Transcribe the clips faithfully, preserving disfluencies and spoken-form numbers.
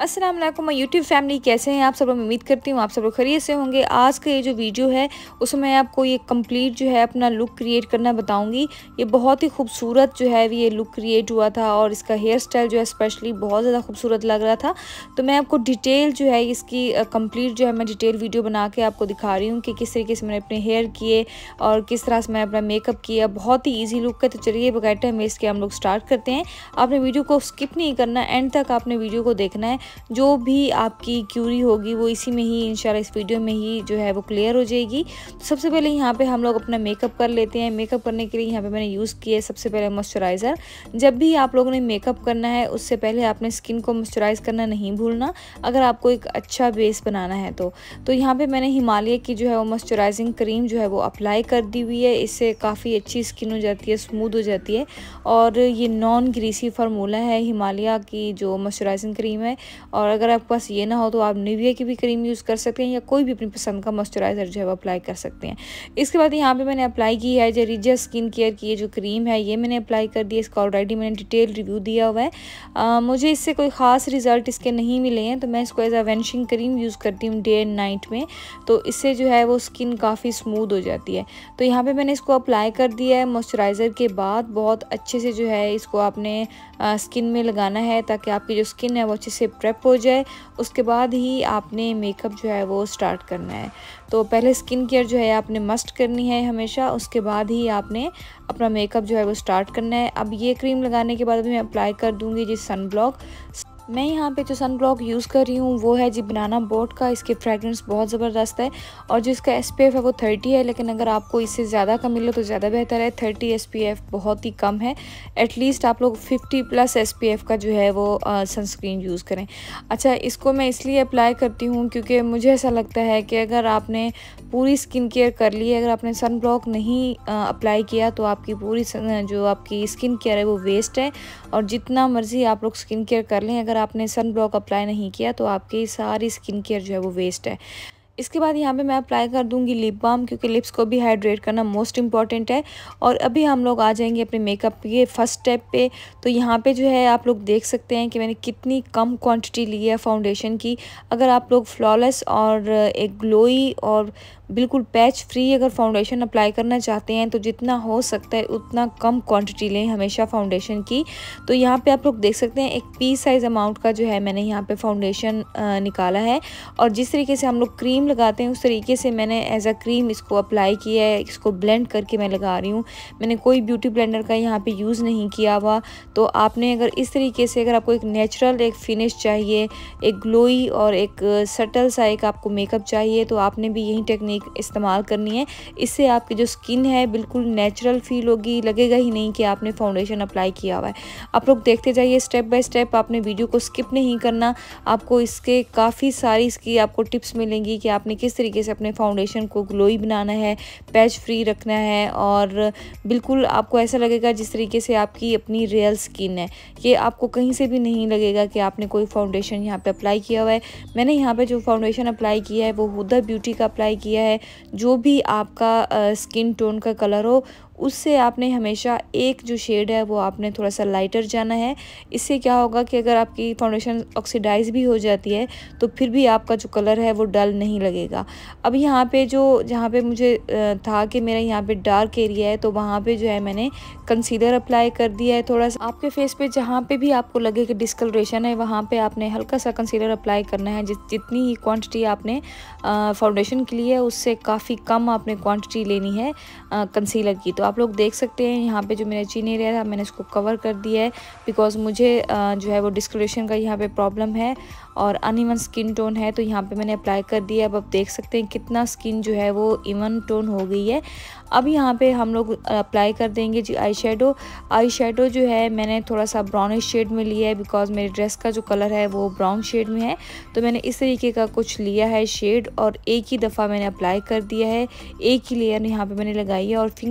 अस्सलाम वालेकुम my YouTube family, कैसे हैं आप सब लोग। उम्मीद करती हूँ आप सब लोग खैरियत से होंगे। आज का ये जो वीडियो है उसमें मैं आपको ये कंप्लीट जो है अपना लुक क्रिएट करना बताऊंगी। ये बहुत ही खूबसूरत जो है ये लुक क्रिएट हुआ था और इसका हेयर स्टाइल जो है स्पेशली बहुत ज़्यादा खूबसूरत लग रहा था। तो मैं आपको डिटेल जो है इसकी कंप्लीट जो है मैं डिटेल वीडियो बना के आपको दिखा रही हूँ कि किस तरीके से मैंने अपने हेयर किए और किस तरह से मैंने अपना मेकअप किया। बहुत ही ईजी लुक है। तो चलिए बगैर टाइम वेस्ट के हम लोग स्टार्ट करते हैं। आपने वीडियो को स्किप नहीं करना, एंड तक आपने वीडियो को देखना है। जो भी आपकी क्यूरी होगी वो इसी में ही इंशाल्लाह इस वीडियो में ही जो है वो क्लियर हो जाएगी। तो सबसे पहले यहाँ पे हम लोग अपना मेकअप कर लेते हैं। मेकअप करने के लिए यहाँ पे मैंने यूज़ किया है सबसे पहले मॉइस्चराइज़र। जब भी आप लोगों ने मेकअप करना है उससे पहले आपने स्किन को मॉइस्चराइज़ करना नहीं भूलना, अगर आपको एक अच्छा बेस बनाना है तो तो यहाँ पे मैंने हिमालय की जो है वो मॉइस्चराइजिंग क्रीम जो है वो अप्लाई कर दी हुई है। इससे काफ़ी अच्छी स्किन हो जाती है, स्मूथ हो जाती है और ये नॉन ग्रीसी फार्मूला है हिमालय की जो मॉइस्चराइजिंग क्रीम है। और अगर आपके पास ये ना हो तो आप निविया की भी क्रीम यूज़ कर सकते हैं या कोई भी अपनी पसंद का मॉइस्चराइज़र जो है वो अप्लाई कर सकते हैं। इसके बाद यहाँ पे मैंने अप्लाई की है जरीजा स्किन केयर की ये जो क्रीम है ये मैंने अप्लाई कर दी है। इसका ऑलरेडी मैंने डिटेल रिव्यू दिया हुआ है। आ, मुझे इससे कोई ख़ास रिज़ल्ट इसके नहीं मिले हैं, तो मैं इसको as a vanishing cream use करती हूँ डे एंड नाइट में। तो इससे जो है वो स्किन काफ़ी स्मूथ हो जाती है। तो यहाँ पर मैंने इसको अप्लाई कर दिया है। मॉइस्चराइज़र के बाद बहुत अच्छे से जो है इसको आपने स्किन में लगाना है ताकि आपकी जो स्किन है वो अच्छे से प्रेप हो जाए। उसके बाद ही आपने मेकअप जो है वो स्टार्ट करना है। तो पहले स्किन केयर जो है आपने मस्ट करनी है हमेशा, उसके बाद ही आपने अपना मेकअप जो है वो स्टार्ट करना है। अब ये क्रीम लगाने के बाद अभी मैं अप्लाई कर दूँगी जी सन ब्लॉक। मैं यहाँ पे जो सन ब्लॉक यूज़ कर रही हूँ वो है जी बनाना बोट का। इसकी फ्रेगरेंस बहुत ज़बरदस्त है और जो इसका एस पी एफ है वो थर्टी है, लेकिन अगर आपको इससे ज़्यादा का मिले तो ज़्यादा बेहतर है। थर्टी एस पी एफ बहुत ही कम है। एटलीस्ट आप लोग fifty plus S P F का जो है वो सनस्क्रीन यूज़ करें। अच्छा, इसको मैं इसलिए अप्लाई करती हूँ क्योंकि मुझे ऐसा लगता है कि अगर आपने पूरी स्किन केयर कर ली है, अगर आपने सन ब्लॉक नहीं अप्लाई किया तो आपकी पूरी जो आपकी स्किन केयर है वो वेस्ट है। और जितना मर्ज़ी आप लोग स्किन केयर कर लें, अगर आपने सन ब्लॉक अप्लाई नहीं किया तो आपकी सारी स्किन केयर जो है वो वेस्ट है। इसके बाद यहाँ पे मैं अप्लाई कर दूंगी लिप बाम, क्योंकि लिप्स को भी हाइड्रेट करना मोस्ट इम्पॉर्टेंट है। और अभी हम लोग आ जाएंगे अपने मेकअप के फर्स्ट स्टेप पे। तो यहाँ पे जो है आप लोग देख सकते हैं कि मैंने कितनी कम क्वांटिटी ली है फाउंडेशन की। अगर आप लोग फ्लॉलेस और एक ग्लोई और बिल्कुल पैच फ्री अगर फाउंडेशन अप्लाई करना चाहते हैं तो जितना हो सकता है उतना कम क्वांटिटी लें हमेशा फाउंडेशन की। तो यहाँ पे आप लोग देख सकते हैं एक पी साइज़ अमाउंट का जो है मैंने यहाँ पे फाउंडेशन निकाला है। और जिस तरीके से हम लोग क्रीम लगाते हैं उस तरीके से मैंने एज अ क्रीम इसको अप्लाई किया है। इसको ब्लेंड करके मैं लगा रही हूँ। मैंने कोई ब्यूटी ब्लेंडर का यहाँ पे यूज़ नहीं किया हुआ। तो आपने अगर इस तरीके से अगर आपको एक नेचुरल एक फिनिश चाहिए, एक ग्लोई और एक सटल सा एक आपको मेकअप चाहिए, तो आपने भी यही टेक्निक इस्तेमाल करनी है। इससे आपकी जो स्किन है बिल्कुल नेचुरल फील होगी, लगेगा ही नहीं कि आपने फाउंडेशन अप्लाई किया हुआ है। आप लोग देखते जाइए स्टेप बाय स्टेप, आपने वीडियो को स्किप नहीं करना। आपको इसके काफ़ी सारी इसकी आपको टिप्स मिलेंगी कि आपने किस तरीके से अपने फाउंडेशन को ग्लोई बनाना है, पैच फ्री रखना है और बिल्कुल आपको ऐसा लगेगा जिस तरीके से आपकी अपनी रियल स्किन है। ये आपको कहीं से भी नहीं लगेगा कि आपने कोई फाउंडेशन यहाँ पे अप्लाई किया हुआ है। मैंने यहाँ पे जो फाउंडेशन अप्लाई किया है वो हुदा ब्यूटी का अप्लाई किया है। जो भी आपका स्किन टोन का कलर हो उससे आपने हमेशा एक जो शेड है वो आपने थोड़ा सा लाइटर जाना है। इससे क्या होगा कि अगर आपकी फाउंडेशन ऑक्सीडाइज भी हो जाती है तो फिर भी आपका जो कलर है वो डल नहीं लगेगा। अब यहाँ पे जो जहाँ पे मुझे था कि मेरा यहाँ पे डार्क एरिया है तो वहाँ पे जो है मैंने कंसीलर अप्लाई कर दिया है। थोड़ा सा आपके फेस पे जहाँ पे भी आपको लगे कि डिस्कलरेशन है वहाँ पे आपने हल्का सा कंसीलर अप्लाई करना है। जित जितनी ही क्वांटिटी आपने फाउंडेशन के लिए है उससे काफ़ी कम आपने क्वांटिटी लेनी है कंसीलर की। तो आप लोग देख सकते हैं यहाँ पे जो मेरा चिन एरिया था मैंने इसको कवर कर दिया है, बिकॉज मुझे जो है वो डिस्कलरेशन का यहाँ पे प्रॉब्लम है और अनइवन स्किन टोन है। तो यहाँ पे मैंने अप्लाई कर दिया। अब आप देख सकते हैं कितना स्किन जो है वो इवन टोन हो गई है। अब यहाँ पे हम लोग अप्लाई कर देंगे जी आई शेडो। आई शेडो जो है मैंने थोड़ा सा ब्राउनिश शेड में लिया है, बिकॉज मेरे ड्रेस का जो कलर है वो ब्राउन शेड में है। तो मैंने इस तरीके का कुछ लिया है शेड और एक ही दफ़ा मैंने अप्लाई कर दिया है। एक ही लेयर यहाँ पे मैंने लगाई है और फिंगर की हेल्प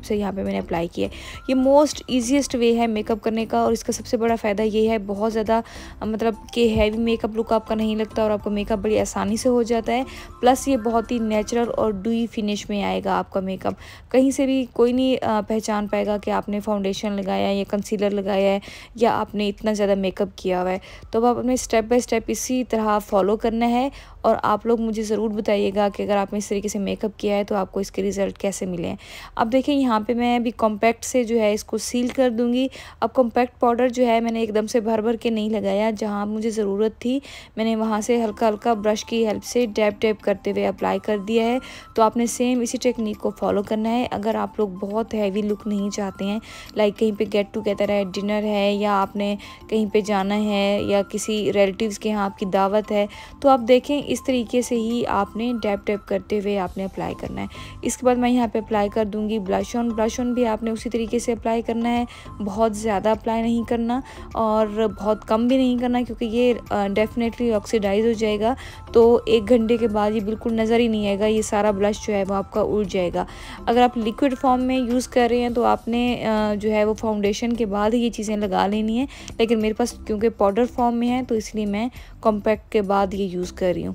से यहाँ पे मैंने अप्लाई किया है। ये मोस्ट ईजीएस्ट वे है मेकअप करने का और इसका सबसे बड़ा फ़ायदा ये है बहुत ज़्यादा मतलब कि हैवी मेकअप लुक आपका नहीं लगता और आपका मेकअप बड़ी आसानी से हो जाता है। प्लस ये बहुत ही नेचुरल और ड्यूई फिनिश में आएगा आपका मेकअप। कहीं से भी कोई नहीं पहचान पाएगा कि आपने फाउंडेशन लगाया है या कंसीलर लगाया है या आपने इतना ज़्यादा मेकअप किया हुआ है। तो अब आपने स्टेप बाय स्टेप इसी तरह फॉलो करना है और आप लोग मुझे ज़रूर बताइएगा कि अगर आपने इस तरीके से मेकअप किया है तो आपको इसके रिज़ल्ट कैसे मिले हैं। अब देखिए यहाँ पे मैं अभी कॉम्पैक्ट से जो है इसको सील कर दूँगी। अब कॉम्पैक्ट पाउडर जो है मैंने एकदम से भर भर के नहीं लगाया, जहाँ मुझे ज़रूरत थी मैंने वहाँ से हल्का हल्का ब्रश की हेल्प से डैब डैब करते हुए अप्लाई कर दिया है। तो आपने सेम इसी टेक्निक को फॉलो करना है। अगर आप लोग बहुत हैवी लुक नहीं चाहते हैं, लाइक कहीं पे गेट टुगेदर है, डिनर है या आपने कहीं पे जाना है या किसी रिलेटिव्स के यहाँ आपकी दावत है, तो आप देखें इस तरीके से ही आपने डैब डैब करते हुए आपने अप्लाई करना है। इसके बाद मैं यहाँ पे अप्लाई कर दूँगी ब्लश ऑन। ब्लश ऑन भी आपने उसी तरीके से अप्लाई करना है, बहुत ज़्यादा अप्लाई नहीं करना और बहुत कम भी नहीं करना, क्योंकि ये डेफिनेटली ऑक्सीडाइज हो जाएगा। तो एक घंटे के बाद ये बिल्कुल नज़र ही नहीं आएगा, ये सारा ब्लश जो है वो आपका उड़ जाएगा। अगर आप लिक्विड फॉर्म में यूज़ कर रहे हैं तो आपने जो है वो फाउंडेशन के बाद ही ये चीज़ें लगा लेनी है, लेकिन मेरे पास क्योंकि पाउडर फॉर्म में है तो इसलिए मैं कॉम्पैक्ट के बाद ये यूज़ कर रही हूँ।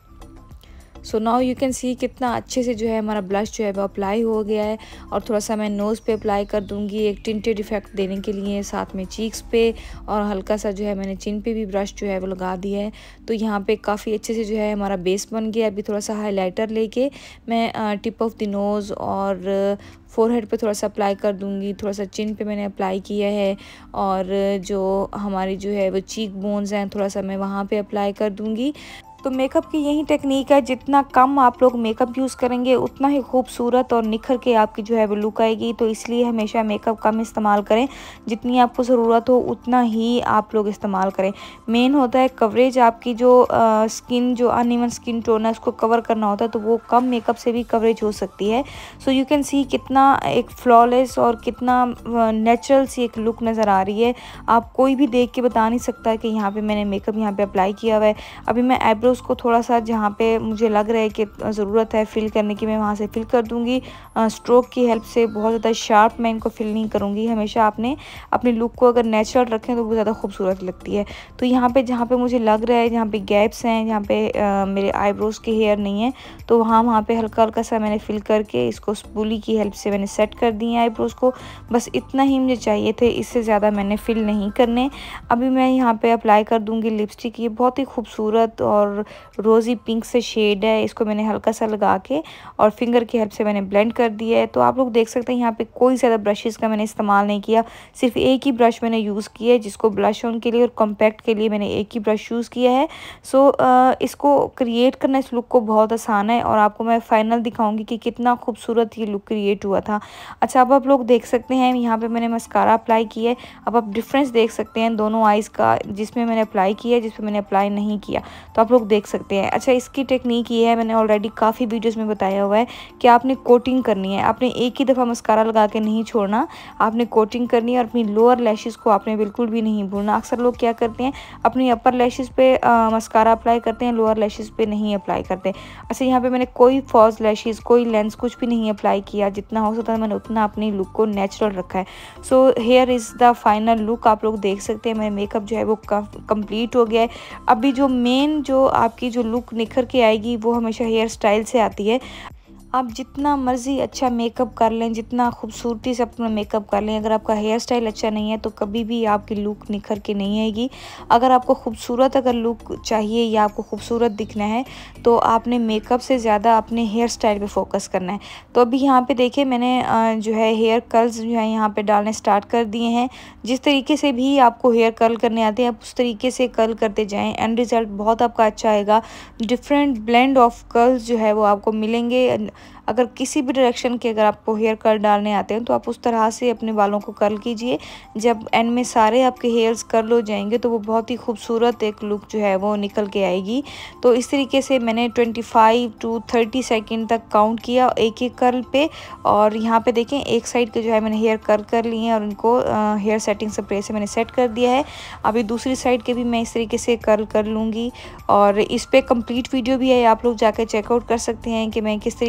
So now you can see कितना अच्छे से जो है हमारा ब्लश जो है वो अप्लाई हो गया है। और थोड़ा सा मैं नोज़ पे अप्लाई कर दूंगी एक टिंटेड इफेक्ट देने के लिए, साथ में चीक्स पे और हल्का सा जो है मैंने चिन पे भी ब्रश जो है वो लगा दिया है। तो यहाँ पे काफ़ी अच्छे से जो है हमारा बेस बन गया। अभी थोड़ा सा हाइलाइटर लेके मैं टिप ऑफ द नोज़ और फोरहेड पे थोड़ा सा अप्लाई कर दूंगी। थोड़ा सा चिन पे मैंने अप्लाई किया है और जो हमारी जो है वो चीक बोन्स हैं थोड़ा सा मैं वहाँ पे अप्लाई कर दूंगी। तो मेकअप की यही टेक्निक है, जितना कम आप लोग मेकअप यूज़ करेंगे उतना ही खूबसूरत और निखर के आपकी जो है वो लुक आएगी। तो इसलिए हमेशा मेकअप कम इस्तेमाल करें, जितनी आपको ज़रूरत हो उतना ही आप लोग इस्तेमाल करें। मेन होता है कवरेज, आपकी जो आ, स्किन जो अनइवन स्किन टोन है उसको कवर करना होता है, तो वो कम मेकअप से भी कवरेज हो सकती है। सो यू कैन सी कितना एक फ्लॉलेस और कितना नेचुरल सी एक लुक नज़र आ रही है। आप कोई भी देख के बता नहीं सकता कि यहाँ पर मैंने मेकअप यहाँ पर अप्लाई किया हुआ है। अभी मैं आईब्रो उसको थोड़ा सा जहाँ पे मुझे लग रहा है कि ज़रूरत है फिल करने की, मैं वहाँ से फिल कर दूँगी स्ट्रोक की हेल्प से। बहुत ज़्यादा शार्प मैं इनको फिल नहीं करूँगी। हमेशा आपने अपनी लुक को अगर नेचुरल रखें तो बहुत ज़्यादा खूबसूरत लगती है। तो यहाँ पे जहाँ पे मुझे लग रहा है जहाँ पे गैप्स हैं, जहाँ पे आ, मेरे आईब्रोज़ के हेयर नहीं है, तो वहाँ वहाँ पे हल्का हल्का सा मैंने फिल करके इसको स्पूली की हेल्प से मैंने सेट कर दी है आईब्रोज़ को। बस इतना ही मुझे चाहिए थे, इससे ज़्यादा मैंने फिल नहीं करने। अभी मैं यहाँ पे अप्लाई कर दूँगी लिपस्टिक। ये बहुत ही खूबसूरत और रोज़ी पिंक से शेड है, इसको मैंने हल्का सा लगा के और फिंगर की हेल्प से मैंने ब्लेंड कर दिया है। तो आप लोग देख सकते हैं यहाँ पे कोई ज़्यादा ब्रशेज़ का मैंने इस्तेमाल नहीं किया, सिर्फ एक ही ब्रश मैंने यूज़ किया है, जिसको ब्लश ऑन के लिए और कॉम्पैक्ट के लिए मैंने एक ही ब्रश यूज़ किया है। सो इसको क्रिएट करना इस लुक को बहुत आसान है और आपको मैं फाइनल दिखाऊंगी कि कितना खूबसूरत ये लुक क्रिएट हुआ था। अच्छा, अब आप लोग देख सकते हैं यहाँ पे मैंने मस्कारा अप्लाई किया है। अब आप डिफरेंस देख सकते हैं दोनों आइज़ का, जिसमें मैंने अप्लाई किया है जिसमें मैंने अप्लाई नहीं किया, तो आप लोग देख सकते हैं। अच्छा, इसकी टेक्निक ये है, मैंने ऑलरेडी काफ़ी वीडियोस में बताया हुआ है कि आपने कोटिंग करनी है। आपने एक ही दफ़ा मस्कारा लगा के नहीं छोड़ना, आपने कोटिंग करनी है और अपनी लोअर लैशेस को आपने बिल्कुल भी नहीं भूलना। अक्सर लोग क्या करते हैं, अपनी अपर लैशेस पे आ, मस्कारा अप्लाई करते हैं, लोअर लैशेस पे नहीं अप्लाई करते। अच्छा, यहाँ पे मैंने कोई फॉल्स लैशेस, कोई लेंस कुछ भी नहीं अप्लाई किया। जितना हो सकता है मैंने उतना अपनी लुक को नेचुरल रखा है। So here is the final look. आप लोग देख सकते हैं मेरा मेकअप जो है वो कंप्लीट हो गया है। अभी जो मेन जो आपकी जो लुक निखर के आएगी वो हमेशा हेयर स्टाइल से आती है। आप जितना मर्ज़ी अच्छा मेकअप कर लें, जितना खूबसूरती से अपना मेकअप कर लें, अगर आपका हेयर स्टाइल अच्छा नहीं है तो कभी भी आपकी लुक निखर के नहीं आएगी। अगर आपको खूबसूरत अगर लुक चाहिए या आपको खूबसूरत दिखना है तो आपने मेकअप से ज़्यादा अपने हेयर स्टाइल पे फोकस करना है। तो अभी यहाँ पे देखिए मैंने जो है हेयर कर्ल्स जो है यहाँ पे डालने स्टार्ट कर दिए हैं। जिस तरीके से भी आपको हेयर कर्ल करने आते हैं आप उस तरीके से कर्ल करते जाएँ, एंड रिज़ल्ट बहुत आपका अच्छा आएगा। डिफरेंट ब्लेंड ऑफ कर्ल्स जो है वो आपको मिलेंगे। अगर किसी भी डायरेक्शन के अगर आपको हेयर कर्ल डालने आते हैं तो आप उस तरह से अपने बालों को कर्ल कीजिए। जब एंड में सारे आपके हेयर्स कर्ल हो जाएंगे तो वो बहुत ही खूबसूरत एक लुक जो है वो निकल के आएगी। तो इस तरीके से मैंने पच्चीस टू तीस सेकंड तक काउंट किया एक एक कर्ल पे। और यहाँ पे देखें एक साइड के जो है मैंने हेयर कर्ल कर लिए हैं और उनको हेयर सेटिंग स्प्रे से मैंने सेट कर दिया है। अभी दूसरी साइड के भी मैं इस तरीके से कर्ल कर लूँगी और इस पर कंप्लीट वीडियो भी है, आप लोग जाकर चेकआउट कर सकते हैं कि मैं किस तरीके से अपने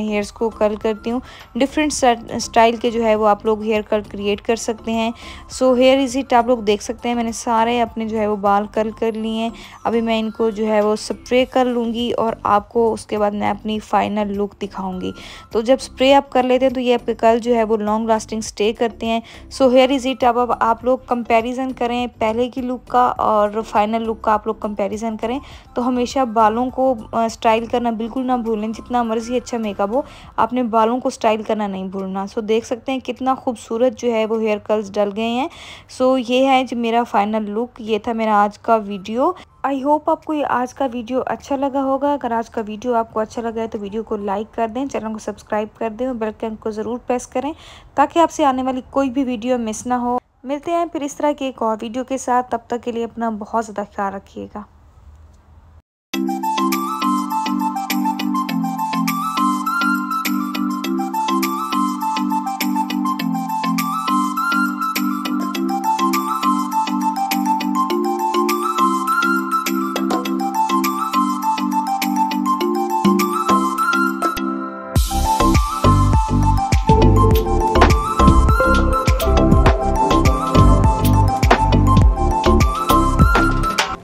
हेयर्स को कर्ल करती हूँ। डिफरेंट स्टाइल के जो है वो आप लोग हेयर कर्ल क्रिएट कर सकते हैं। सो हेयर इज इट, आप लोग देख सकते हैं मैंने सारे अपने जो है वो बाल कर्ल कर लिए हैं। अभी मैं इनको जो है वो स्प्रे कर लूँगी और आपको उसके बाद मैं अपनी फाइनल लुक दिखाऊंगी। तो जब स्प्रे आप कर लेते हैं तो ये आपके कर्ल जो है वो लॉन्ग लास्टिंग स्टे करते हैं। सो हेयर इज इट, अब अब आप लोग कंपैरिजन करें पहले की लुक का और फाइनल लुक का, आप लोग कंपैरिजन करें तो हमेशा बालों को स्टाइल करना बिल्कुल ना भूलें। जितना मर्जी अच्छा मेकअप हो, आपने बालों को स्टाइल करना नहीं भूलना। सो देख सकते हैं कितना खूबसूरत जो है वो हेयर कर्ल्स डल गए हैं। सो ये है जो मेरा फाइनल लुक। ये था मेरा आज का वीडियो। आई होप आपको ये आज का वीडियो अच्छा लगा होगा। अगर आज का वीडियो आपको अच्छा लगा है तो वीडियो को लाइक कर दें, चैनल को सब्सक्राइब कर दें और बेल आइकन को ज़रूर प्रेस करें ताकि आपसे आने वाली कोई भी वीडियो मिस ना हो। मिलते हैं फिर इस तरह के एक और वीडियो के साथ, तब तक के लिए अपना बहुत ज़्यादा ख्याल रखिएगा।